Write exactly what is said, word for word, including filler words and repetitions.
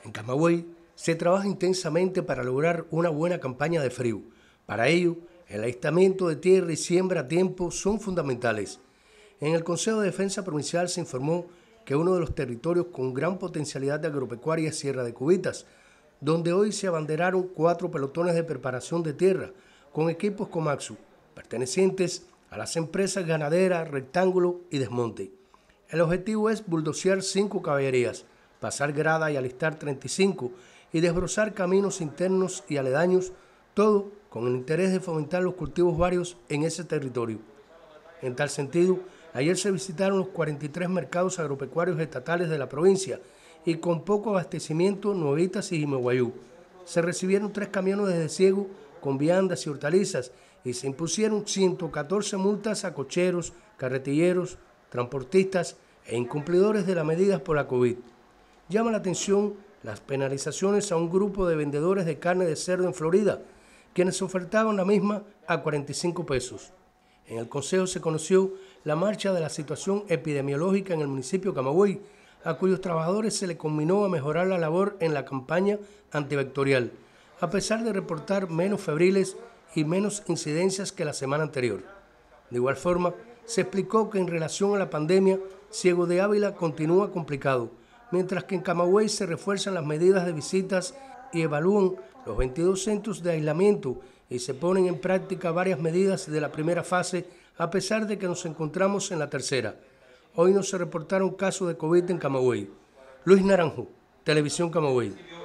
En Camagüey se trabaja intensamente para lograr una buena campaña de frío. Para ello, el alistamiento de tierra y siembra a tiempo son fundamentales. En el Consejo de Defensa Provincial se informó que uno de los territorios con gran potencialidad de agropecuaria es Sierra de Cubitas, donde hoy se abanderaron cuatro pelotones de preparación de tierra con equipos Komatsu, pertenecientes a las empresas ganaderas Rectángulo y Desmonte. El objetivo es buldocear cinco caballerías, pasar grada y alistar treinta y cinco y desbrozar caminos internos y aledaños, todo con el interés de fomentar los cultivos varios en ese territorio. En tal sentido, ayer se visitaron los cuarenta y tres mercados agropecuarios estatales de la provincia y con poco abastecimiento Nuevitas y Jimeguayú. Se recibieron tres camiones de desciego con viandas y hortalizas y se impusieron ciento catorce multas a cocheros, carretilleros, transportistas e incumplidores de las medidas por la COVID. Llama la atención las penalizaciones a un grupo de vendedores de carne de cerdo en Florida, quienes ofertaban la misma a cuarenta y cinco pesos. En el Consejo se conoció la marcha de la situación epidemiológica en el municipio de Camagüey, a cuyos trabajadores se le combinó a mejorar la labor en la campaña antivectorial, a pesar de reportar menos febriles y menos incidencias que la semana anterior. De igual forma, se explicó que en relación a la pandemia, Ciego de Ávila continúa complicado, mientras que en Camagüey se refuerzan las medidas de visitas y evalúan los veintidós centros de aislamiento y se ponen en práctica varias medidas de la primera fase, a pesar de que nos encontramos en la tercera. Hoy no se reportaron casos de COVID en Camagüey. Luis Naranjo, Televisión Camagüey.